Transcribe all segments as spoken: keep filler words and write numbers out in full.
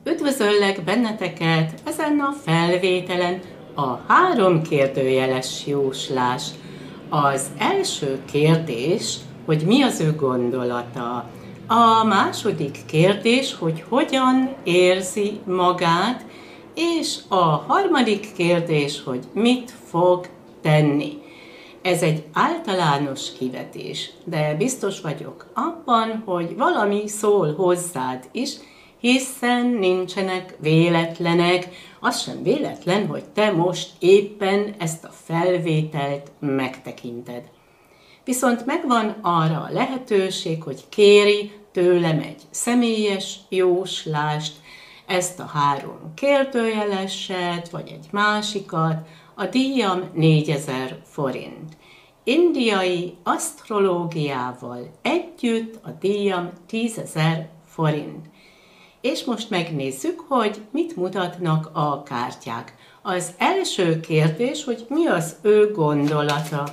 Üdvözöllek benneteket ezen a felvételen, a három kérdőjeles jóslás. Az első kérdés, hogy mi az ő gondolata. A második kérdés, hogy hogyan érzi magát, és a harmadik kérdés, hogy mit fog tenni. Ez egy általános kivetés, de biztos vagyok abban, hogy valami szól hozzád is, hiszen nincsenek véletlenek. Az sem véletlen, hogy te most éppen ezt a felvételt megtekinted. Viszont megvan arra a lehetőség, hogy kéri tőlem egy személyes jóslást, ezt a három kérdőjeleset, vagy egy másikat. A díjam négyezer forint. Indiai asztrológiával együtt a díjam tízezer forint. És most megnézzük, hogy mit mutatnak a kártyák. Az első kérdés, hogy mi az ő gondolata.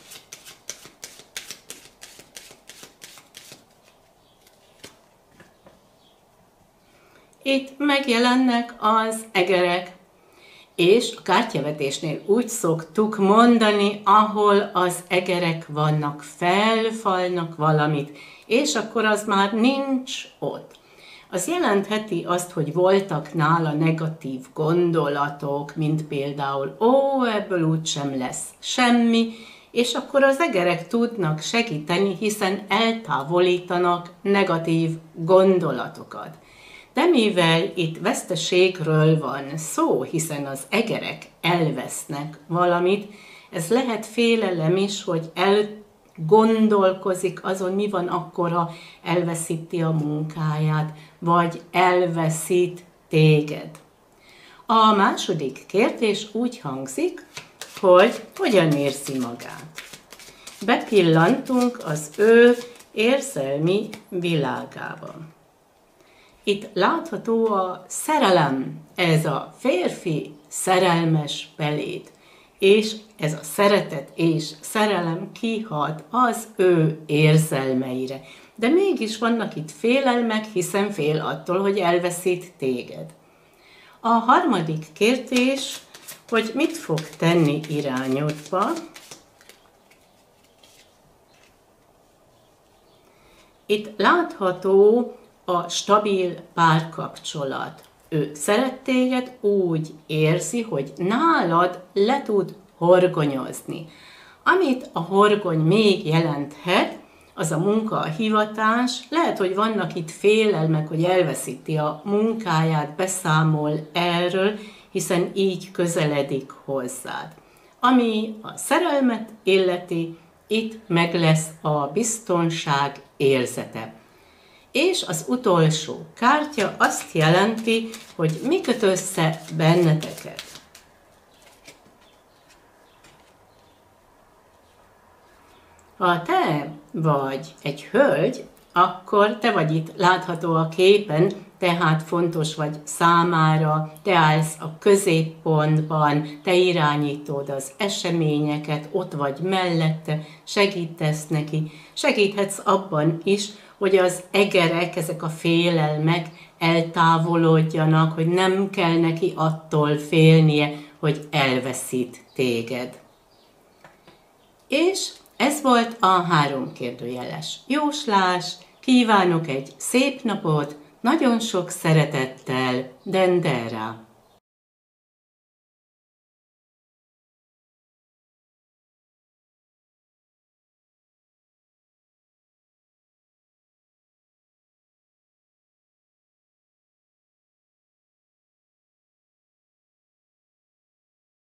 Itt megjelennek az egerek. És a kártyavetésnél úgy szoktuk mondani, ahol az egerek vannak, felfalnak valamit, és akkor az már nincs ott. Az jelentheti azt, hogy voltak nála negatív gondolatok, mint például, ó, ebből úgysem lesz semmi, és akkor az egerek tudnak segíteni, hiszen eltávolítanak negatív gondolatokat. De mivel itt veszteségről van szó, hiszen az egerek elvesznek valamit, ez lehet félelem is, hogy elgondolkozik azon, mi van akkor, ha elveszíti a munkáját, vagy elveszít téged. A második kérdés úgy hangzik, hogy hogyan érzi magát. Bepillantunk az ő érzelmi világába. Itt látható a szerelem, ez a férfi szerelmes belét, és ez a szeretet és szerelem kihat az ő érzelmeire. De mégis vannak itt félelmek, hiszen fél attól, hogy elveszít téged. A harmadik kérdés, hogy mit fog tenni irányodba. Itt látható a stabil párkapcsolat. Ő szeret téged, úgy érzi, hogy nálad le tud horgonyozni. Amit a horgony még jelenthet, az a munka, a hivatás. Lehet, hogy vannak itt félelmek, hogy elveszíti a munkáját, beszámol erről, hiszen így közeledik hozzád. Ami a szerelmet illeti, itt meg lesz a biztonság érzete. És az utolsó kártya azt jelenti, hogy mi köt össze benneteket. Ha te vagy egy hölgy, akkor te vagy itt látható a képen, tehát fontos vagy számára, te állsz a középpontban, te irányítod az eseményeket, ott vagy mellette, segítesz neki, segíthetsz abban is, hogy az egerek, ezek a félelmek eltávolodjanak, hogy nem kell neki attól félnie, hogy elveszít téged. És ez volt a három kérdőjeles jóslás. Kívánok egy szép napot, nagyon sok szeretettel, Dendera!